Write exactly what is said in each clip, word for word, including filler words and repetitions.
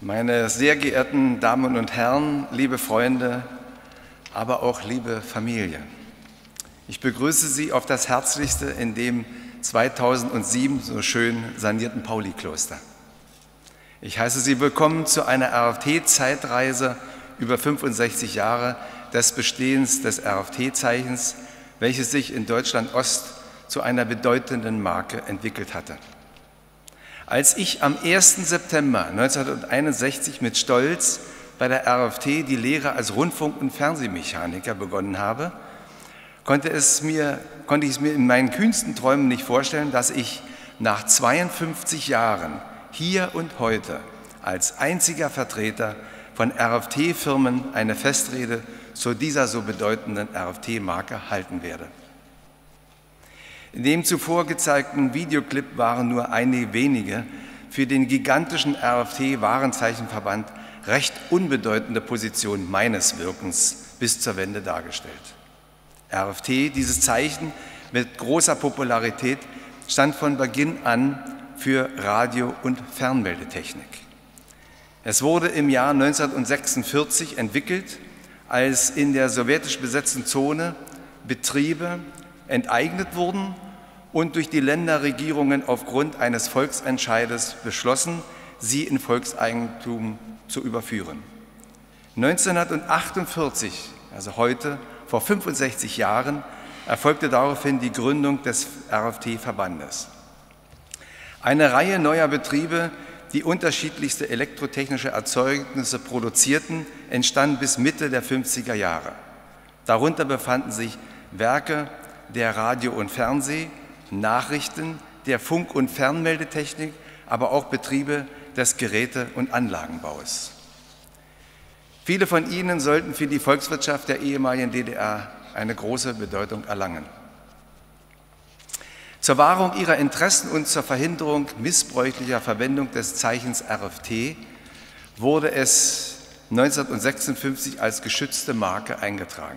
Meine sehr geehrten Damen und Herren, liebe Freunde, aber auch liebe Familie. Ich begrüße Sie auf das Herzlichste in dem zweitausendsieben so schön sanierten Pauli-Kloster. Ich heiße Sie willkommen zu einer R F T-Zeitreise über fünfundsechzig Jahre des Bestehens des R F T-Zeichens, welches sich in Deutschland Ost zu einer bedeutenden Marke entwickelt hatte. Als ich am ersten September neunzehnhunderteinundsechzig mit Stolz bei der R F T die Lehre als Rundfunk- und Fernsehmechaniker begonnen habe, konnte, es mir, konnte ich es mir in meinen kühnsten Träumen nicht vorstellen, dass ich nach zweiundfünfzig Jahren hier und heute als einziger Vertreter von R F T-Firmen eine Festrede zu dieser so bedeutenden R F T-Marke halten werde. In dem zuvor gezeigten Videoclip waren nur einige wenige für den gigantischen R F T-Warenzeichenverband recht unbedeutende Positionen meines Wirkens bis zur Wende dargestellt. R F T, dieses Zeichen mit großer Popularität, stand von Beginn an für Radio- und Fernmeldetechnik. Es wurde im Jahr neunzehnhundertsechsundvierzig entwickelt, als in der sowjetisch besetzten Zone Betriebe enteignet wurden und durch die Länderregierungen aufgrund eines Volksentscheides beschlossen, sie in Volkseigentum zu überführen. neunzehnhundertachtundvierzig, also heute, vor fünfundsechzig Jahren, erfolgte daraufhin die Gründung des R F T-Verbandes. Eine Reihe neuer Betriebe, die unterschiedlichste elektrotechnische Erzeugnisse produzierten, entstanden bis Mitte der fünfziger Jahre. Darunter befanden sich Werke der Radio- und Fernseh-, Nachrichten, der Funk- und Fernmeldetechnik, aber auch Betriebe des Geräte- und Anlagenbaus. Viele von ihnen sollten für die Volkswirtschaft der ehemaligen D D R eine große Bedeutung erlangen. Zur Wahrung ihrer Interessen und zur Verhinderung missbräuchlicher Verwendung des Zeichens R F T wurde es neunzehnhundertsechsundfünfzig als geschützte Marke eingetragen.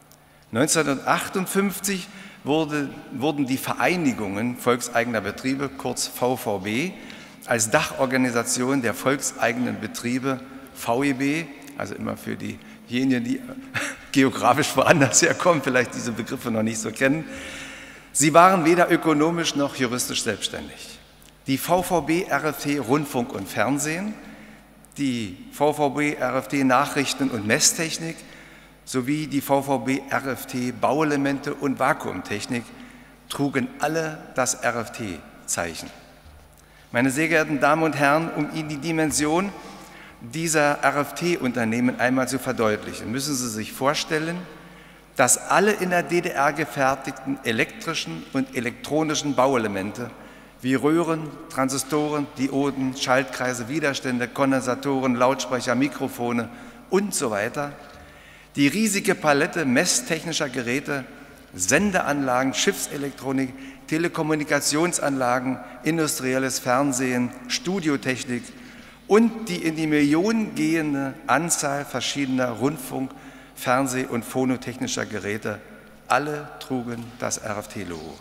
neunzehnhundertachtundfünfzig wurde, wurden die Vereinigungen volkseigener Betriebe, kurz V V B, als Dachorganisation der volkseigenen Betriebe V E B, also immer für diejenigen, die geografisch woanders herkommen, vielleicht diese Begriffe noch nicht so kennen. Sie waren weder ökonomisch noch juristisch selbstständig. Die V V B R F T Rundfunk und Fernsehen, die V V B R F T Nachrichten und Messtechnik sowie die V V B R F T Bauelemente und Vakuumtechnik trugen alle das R F T-Zeichen. Meine sehr geehrten Damen und Herren, um Ihnen die Dimension dieser R F T-Unternehmen einmal zu verdeutlichen, müssen Sie sich vorstellen, dass alle in der D D R gefertigten elektrischen und elektronischen Bauelemente wie Röhren, Transistoren, Dioden, Schaltkreise, Widerstände, Kondensatoren, Lautsprecher, Mikrofone und so weiter, die riesige Palette messtechnischer Geräte, Sendeanlagen, Schiffselektronik, Telekommunikationsanlagen, industrielles Fernsehen, Studiotechnik und die in die Millionen gehende Anzahl verschiedener Rundfunk-, Fernseh- und phonotechnischer Geräte, alle trugen das R F T-Logo.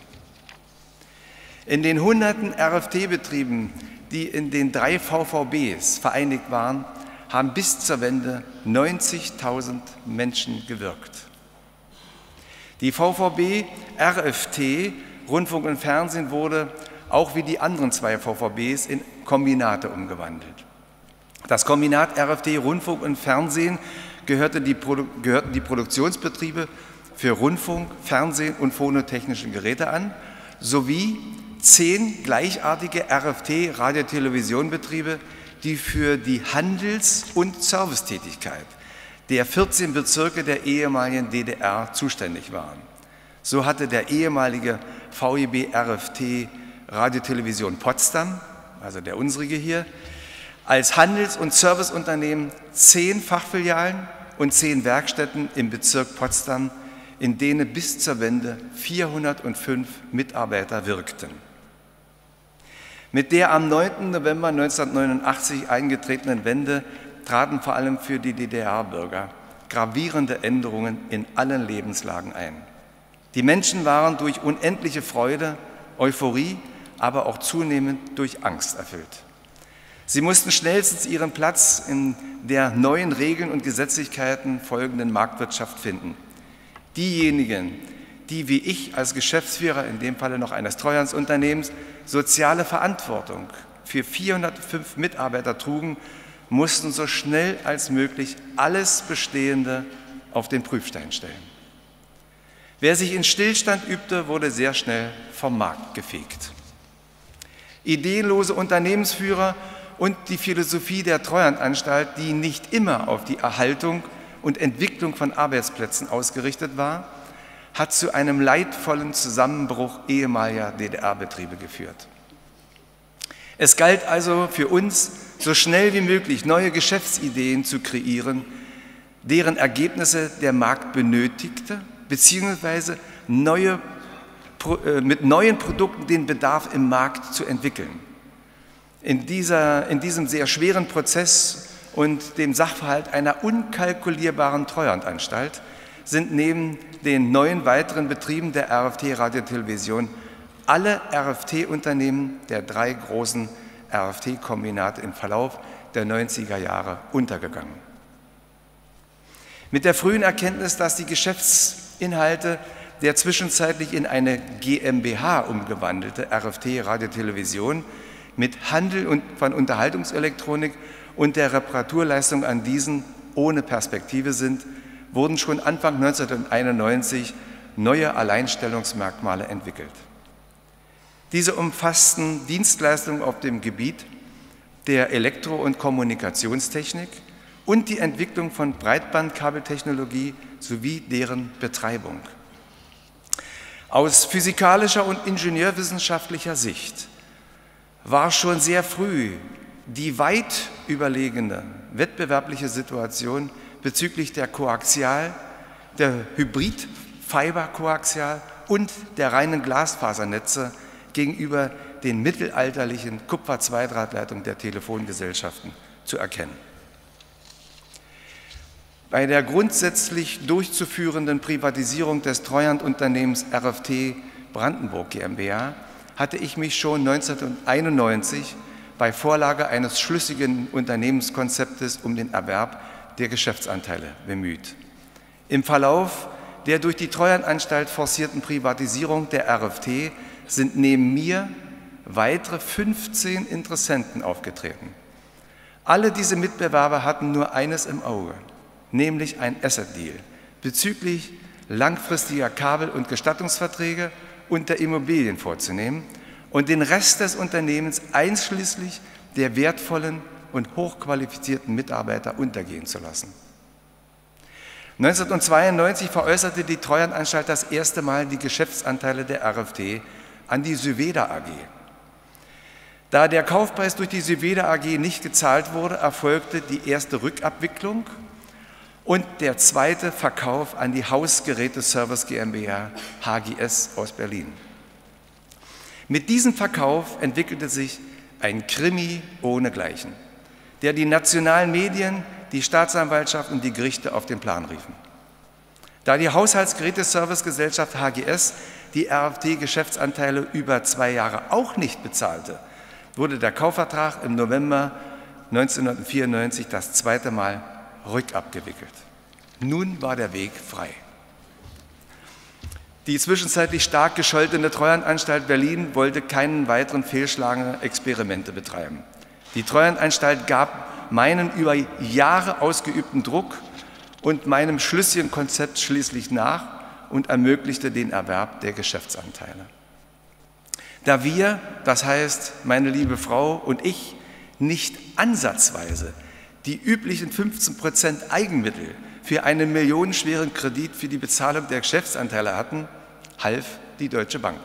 In den hunderten R F T-Betrieben, die in den drei V V Bs vereinigt waren, haben bis zur Wende neunzigtausend Menschen gewirkt. Die V V B R F T, Rundfunk und Fernsehen, wurde auch wie die anderen zwei V V Bs in Kombinate umgewandelt. Das Kombinat R F T Rundfunk und Fernsehen gehörte die Produ gehörten die Produktionsbetriebe für Rundfunk, Fernsehen und phonotechnische Geräte an, sowie zehn gleichartige R F T Radio-Television-Betriebe, die für die Handels- und Servicetätigkeit der vierzehn Bezirke der ehemaligen D D R zuständig waren. So hatte der ehemalige V E B R F T Radiotelevision Potsdam, also der unsrige hier, als Handels- und Serviceunternehmen zehn Fachfilialen und zehn Werkstätten im Bezirk Potsdam, in denen bis zur Wende vierhundertfünf Mitarbeiter wirkten. Mit der am neunten November neunzehnhundertneunundachtzig eingetretenen Wende traten vor allem für die D D R-Bürger gravierende Änderungen in allen Lebenslagen ein. Die Menschen waren durch unendliche Freude, Euphorie, aber auch zunehmend durch Angst erfüllt. Sie mussten schnellstens ihren Platz in der neuen Regeln und Gesetzlichkeiten folgenden Marktwirtschaft finden. Diejenigen, die wie ich als Geschäftsführer, in dem Falle noch eines Treuhandunternehmens, soziale Verantwortung für vierhundertfünf Mitarbeiter trugen, mussten so schnell als möglich alles Bestehende auf den Prüfstein stellen. Wer sich in Stillstand übte, wurde sehr schnell vom Markt gefegt. Ideenlose Unternehmensführer und die Philosophie der Treuhandanstalt, die nicht immer auf die Erhaltung und Entwicklung von Arbeitsplätzen ausgerichtet war, hat zu einem leidvollen Zusammenbruch ehemaliger D D R-Betriebe geführt. Es galt also für uns, so schnell wie möglich neue Geschäftsideen zu kreieren, deren Ergebnisse der Markt benötigte, beziehungsweise neue, mit neuen Produkten den Bedarf im Markt zu entwickeln. In, dieser, in diesem sehr schweren Prozess und dem Sachverhalt einer unkalkulierbaren Treuhandanstalt sind neben den neun weiteren Betrieben der R F T Radio Television alle R F T-Unternehmen der drei großen R F T-Kombinate im Verlauf der neunziger Jahre untergegangen. Mit der frühen Erkenntnis, dass die Geschäftsinhalte der zwischenzeitlich in eine G m b H umgewandelte R F T Radio Television mit Handel und von Unterhaltungselektronik und der Reparaturleistung an diesen ohne Perspektive sind, wurden schon Anfang neunzehnhunderteinundneunzig neue Alleinstellungsmerkmale entwickelt. Diese umfassten Dienstleistungen auf dem Gebiet der Elektro- und Kommunikationstechnik und die Entwicklung von Breitbandkabeltechnologie sowie deren Betreibung. Aus physikalischer und ingenieurwissenschaftlicher Sicht war schon sehr früh die weit überlegene wettbewerbliche Situation bezüglich der Koaxial, der Hybrid-Fiber-Koaxial und der reinen Glasfasernetze gegenüber den mittelalterlichen Kupfer-Zweidrahtleitungen der Telefongesellschaften zu erkennen. Bei der grundsätzlich durchzuführenden Privatisierung des Treuhandunternehmens R F T Brandenburg GmbH hatte ich mich schon neunzehnhunderteinundneunzig bei Vorlage eines schlüssigen Unternehmenskonzeptes um den Erwerb der Geschäftsanteile bemüht. Im Verlauf der durch die Treuhandanstalt forcierten Privatisierung der R F T sind neben mir weitere fünfzehn Interessenten aufgetreten. Alle diese Mitbewerber hatten nur eines im Auge, nämlich ein Asset-Deal bezüglich langfristiger Kabel- und Gestattungsverträge und der Immobilien vorzunehmen und den Rest des Unternehmens einschließlich der wertvollen und hochqualifizierten Mitarbeiter untergehen zu lassen. neunzehnhundertzweiundneunzig veräußerte die Treuhandanstalt das erste Mal die Geschäftsanteile der R F T an die Syveda A G. Da der Kaufpreis durch die Syveda A G nicht gezahlt wurde, erfolgte die erste Rückabwicklung und der zweite Verkauf an die Hausgeräte-Service GmbH H G S aus Berlin. Mit diesem Verkauf entwickelte sich ein Krimi ohnegleichen, der die nationalen Medien, die Staatsanwaltschaft und die Gerichte auf den Plan riefen. Da die Haushaltsgeräte-Service-Gesellschaft H G S die R F T-Geschäftsanteile über zwei Jahre auch nicht bezahlte, wurde der Kaufvertrag im November neunzehnhundertvierundneunzig das zweite Mal rückabgewickelt. Nun war der Weg frei. Die zwischenzeitlich stark gescholtene Treuhandanstalt Berlin wollte keinen weiteren fehlschlagenden Experimente betreiben. Die Treuhandanstalt gab meinen über Jahre ausgeübten Druck und meinem schlüssigen Konzept schließlich nach und ermöglichte den Erwerb der Geschäftsanteile. Da wir, das heißt meine liebe Frau und ich, nicht ansatzweise die üblichen fünfzehn Prozent Eigenmittel für einen millionenschweren Kredit für die Bezahlung der Geschäftsanteile hatten, half die Deutsche Bank.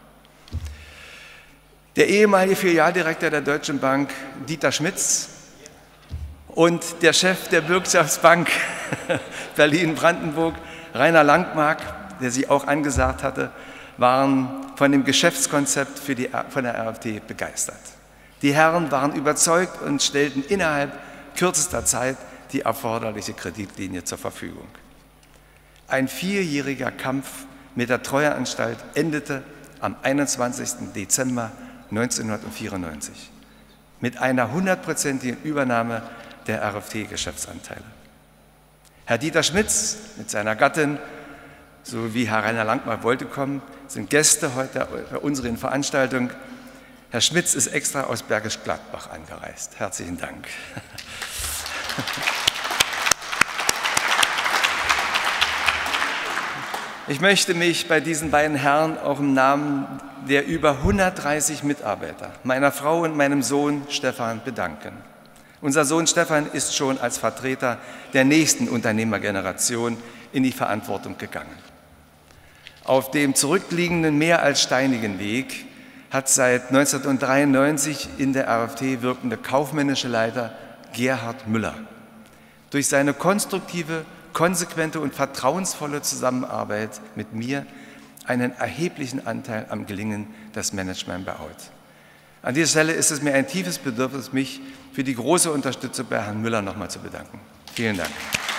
Der ehemalige Filialdirektor der Deutschen Bank, Dieter Schmitz, und der Chef der Bürgschaftsbank Berlin-Brandenburg, Rainer Langmark, der sie auch angesagt hatte, waren von dem Geschäftskonzept für die, von der R F T begeistert. Die Herren waren überzeugt und stellten innerhalb kürzester Zeit die erforderliche Kreditlinie zur Verfügung. Ein vierjähriger Kampf mit der Treuhandanstalt endete am einundzwanzigsten Dezember neunzehnhundertvierundneunzig mit einer hundertprozentigen Übernahme der R F T-Geschäftsanteile. Herr Dieter Schmitz mit seiner Gattin sowie Herr Rainer Langmar wollte kommen, sind Gäste heute bei unserer Veranstaltung. Herr Schmitz ist extra aus Bergisch Gladbach angereist. Herzlichen Dank. Ich möchte mich bei diesen beiden Herren auch im Namen der über hundertdreißig Mitarbeiter, meiner Frau und meinem Sohn Stefan bedanken. Unser Sohn Stefan ist schon als Vertreter der nächsten Unternehmergeneration in die Verantwortung gegangen. Auf dem zurückliegenden, mehr als steinigen Weg hat seit neunzehnhundertdreiundneunzig in der R F T wirkende kaufmännische Leiter Gerhard Müller durch seine konstruktive, konsequente und vertrauensvolle Zusammenarbeit mit mir einen erheblichen Anteil am Gelingen des Management Behaut. An dieser Stelle ist es mir ein tiefes Bedürfnis, mich für die große Unterstützung bei Herrn Müller nochmal zu bedanken. Vielen Dank.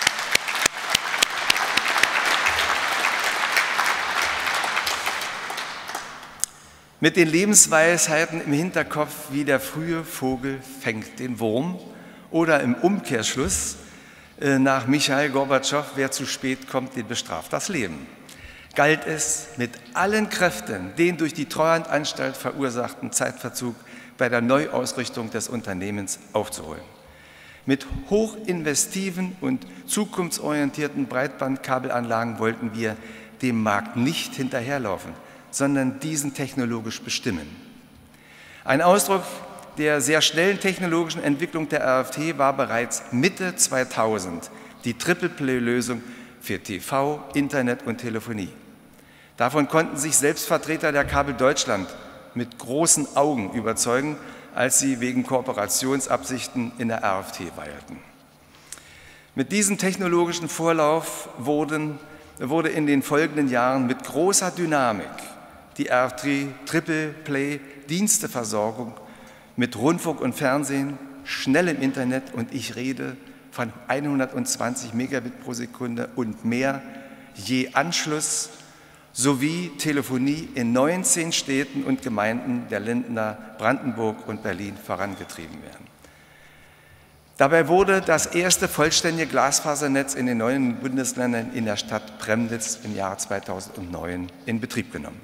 Mit den Lebensweisheiten im Hinterkopf wie der frühe Vogel fängt den Wurm oder im Umkehrschluss nach Michail Gorbatschow, wer zu spät kommt, den bestraft das Leben, galt es mit allen Kräften, den durch die Treuhandanstalt verursachten Zeitverzug bei der Neuausrichtung des Unternehmens aufzuholen. Mit hochinvestiven und zukunftsorientierten Breitbandkabelanlagen wollten wir dem Markt nicht hinterherlaufen, sondern diesen technologisch bestimmen. Ein Ausdruck der sehr schnellen technologischen Entwicklung der R F T war bereits Mitte zweitausend die Triple-Play-Lösung für T V, Internet und Telefonie. Davon konnten sich selbst Vertreter der Kabel Deutschland mit großen Augen überzeugen, als sie wegen Kooperationsabsichten in der R F T weilten. Mit diesem technologischen Vorlauf wurden, wurde in den folgenden Jahren mit großer Dynamik die R F T Triple-Play-Diensteversorgung mit Rundfunk und Fernsehen, schnellem Internet, und ich rede von hundertzwanzig Megabit pro Sekunde und mehr je Anschluss, sowie Telefonie in neunzehn Städten und Gemeinden der Länder Brandenburg und Berlin vorangetrieben werden. Dabei wurde das erste vollständige Glasfasernetz in den neuen Bundesländern in der Stadt Premnitz im Jahr zweitausendneun in Betrieb genommen.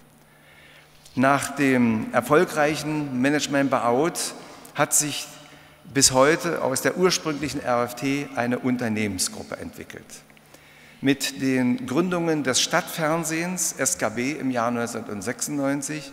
Nach dem erfolgreichen Management Behaut hat sich bis heute aus der ursprünglichen R F T eine Unternehmensgruppe entwickelt. Mit den Gründungen des Stadtfernsehens S K B im Jahr neunzehnhundertsechsundneunzig,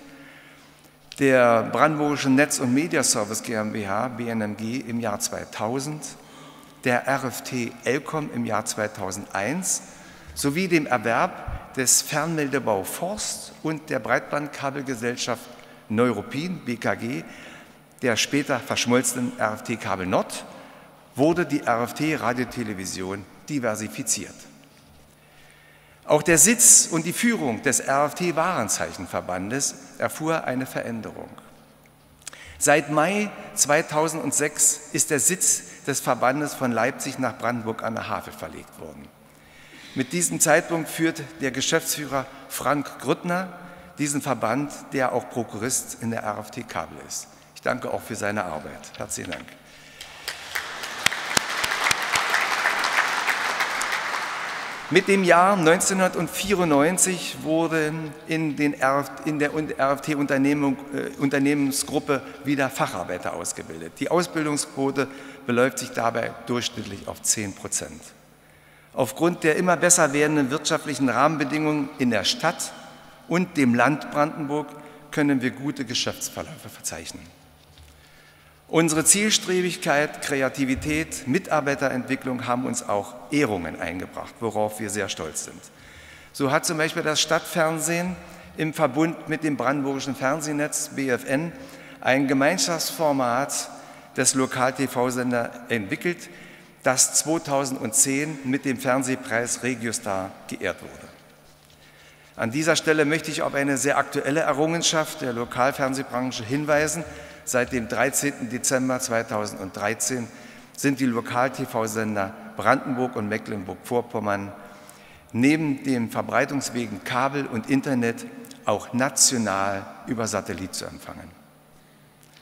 der Brandenburgischen Netz- und Mediaservice GmbH B N M G im Jahr zweitausend, der R F T Elcom im Jahr zweitausendeins sowie dem Erwerb des Fernmeldebau Forst und der Breitbandkabelgesellschaft Neuruppin B K G, der später verschmolzenen R F T Kabel Nord, wurde die R F T Radiotelevision diversifiziert. Auch der Sitz und die Führung des R F T Warenzeichenverbandes erfuhr eine Veränderung. Seit Mai zweitausendsechs ist der Sitz des Verbandes von Leipzig nach Brandenburg an der Havel verlegt worden. Mit diesem Zeitpunkt führt der Geschäftsführer Frank Grüttner diesen Verband, der auch Prokurist in der R F T Kabel ist. Ich danke auch für seine Arbeit. Herzlichen Dank. Mit dem Jahr neunzehnhundertvierundneunzig wurde in, den R, in der R F T-Unternehmensgruppe wieder Facharbeiter ausgebildet. Die Ausbildungsquote beläuft sich dabei durchschnittlich auf zehn Prozent. Aufgrund der immer besser werdenden wirtschaftlichen Rahmenbedingungen in der Stadt und dem Land Brandenburg können wir gute Geschäftsverläufe verzeichnen. Unsere Zielstrebigkeit, Kreativität, Mitarbeiterentwicklung haben uns auch Ehrungen eingebracht, worauf wir sehr stolz sind. So hat zum Beispiel das Stadtfernsehen im Verbund mit dem Brandenburgischen Fernsehnetz B F N ein Gemeinschaftsformat des Lokal-T V-Sender entwickelt, das zweitausendzehn mit dem Fernsehpreis Regiostar geehrt wurde. An dieser Stelle möchte ich auf eine sehr aktuelle Errungenschaft der Lokalfernsehbranche hinweisen. Seit dem dreizehnten Dezember zweitausenddreizehn sind die Lokal-T V-Sender Brandenburg und Mecklenburg-Vorpommern neben den Verbreitungswegen Kabel und Internet auch national über Satellit zu empfangen.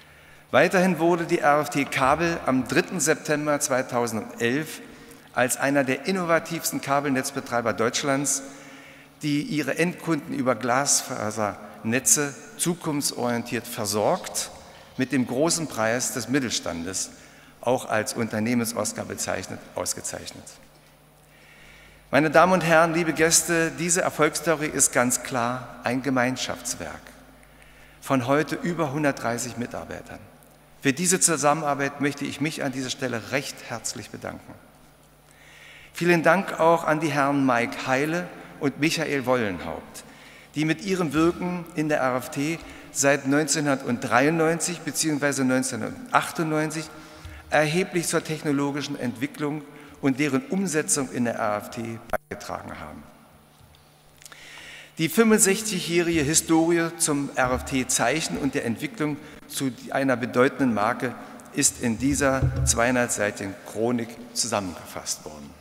Weiterhin wurde die R F T Kabel am dritten September zweitausendelf als einer der innovativsten Kabelnetzbetreiber Deutschlands, die ihre Endkunden über Glasfasernetze zukunftsorientiert versorgt, mit dem großen Preis des Mittelstandes, auch als Unternehmens-Oscar bezeichnet, ausgezeichnet. Meine Damen und Herren, liebe Gäste, diese Erfolgsstory ist ganz klar ein Gemeinschaftswerk von heute über hundertdreißig Mitarbeitern. Für diese Zusammenarbeit möchte ich mich an dieser Stelle recht herzlich bedanken. Vielen Dank auch an die Herren Mike Heile und Michael Wollenhaupt, die mit ihrem Wirken in der R F T seit neunzehnhundertdreiundneunzig bzw. neunzehnhundertachtundneunzig erheblich zur technologischen Entwicklung und deren Umsetzung in der R F T beigetragen haben. Die fünfundsechzigjährige Historie zum R F T-Zeichen und der Entwicklung zu einer bedeutenden Marke ist in dieser zweihundertseitigen Chronik zusammengefasst worden.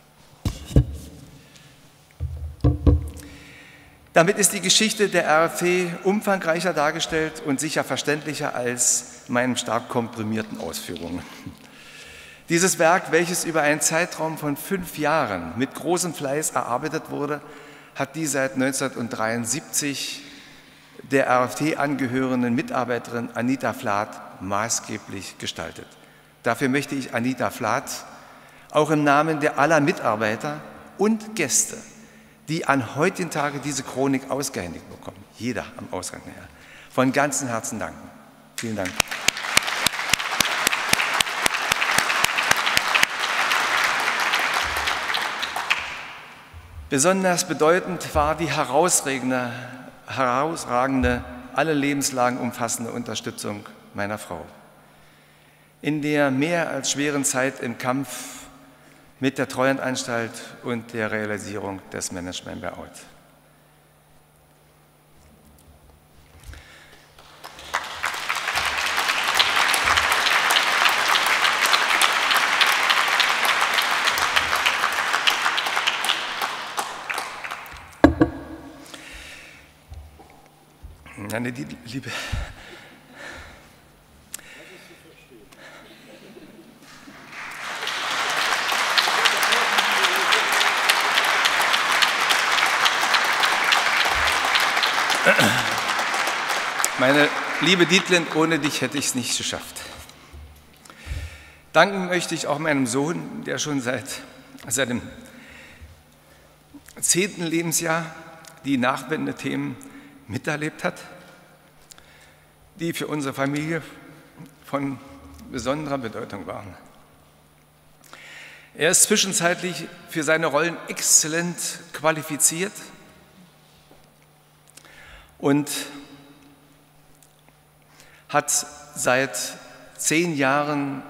Damit ist die Geschichte der R F T umfangreicher dargestellt und sicher verständlicher als meinen stark komprimierten Ausführungen. Dieses Werk, welches über einen Zeitraum von fünf Jahren mit großem Fleiß erarbeitet wurde, hat die seit neunzehnhundertdreiundsiebzig der R F T angehörenden Mitarbeiterin Anita Flath maßgeblich gestaltet. Dafür möchte ich Anita Flath auch im Namen der aller Mitarbeiter und Gäste, die an heutigen Tage diese Chronik ausgehändigt bekommen, jeder am Ausgang her, von ganzem Herzen danken. Vielen Dank. Besonders bedeutend war die herausragende, herausragende, alle Lebenslagen umfassende Unterstützung meiner Frau. In der mehr als schweren Zeit im Kampf mit der Treuhandanstalt und der Realisierung des Management Buyout. Meine liebe Meine liebe Dietlind, ohne dich hätte ich es nicht geschafft. Danken möchte ich auch meinem Sohn, der schon seit seinem zehnten Lebensjahr die Nachwendethemen miterlebt hat, die für unsere Familie von besonderer Bedeutung waren. Er ist zwischenzeitlich für seine Rollen exzellent qualifiziert und hat seit zehn Jahren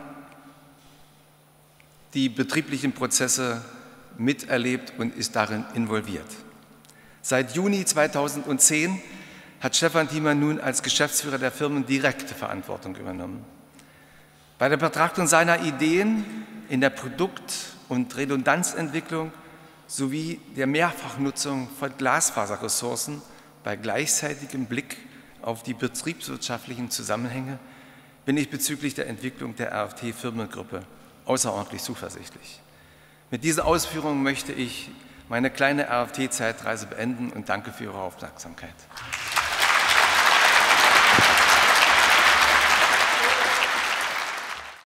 die betrieblichen Prozesse miterlebt und ist darin involviert. Seit Juni zweitausendzehn hat Stefan Thiemann nun als Geschäftsführer der Firmen direkte Verantwortung übernommen. Bei der Betrachtung seiner Ideen in der Produkt- und Redundanzentwicklung sowie der Mehrfachnutzung von Glasfaserressourcen bei gleichzeitigem Blick auf die betriebswirtschaftlichen Zusammenhänge bin ich bezüglich der Entwicklung der R F T-Firmengruppe außerordentlich zuversichtlich. Mit dieser Ausführung möchte ich meine kleine R F T-Zeitreise beenden und danke für Ihre Aufmerksamkeit.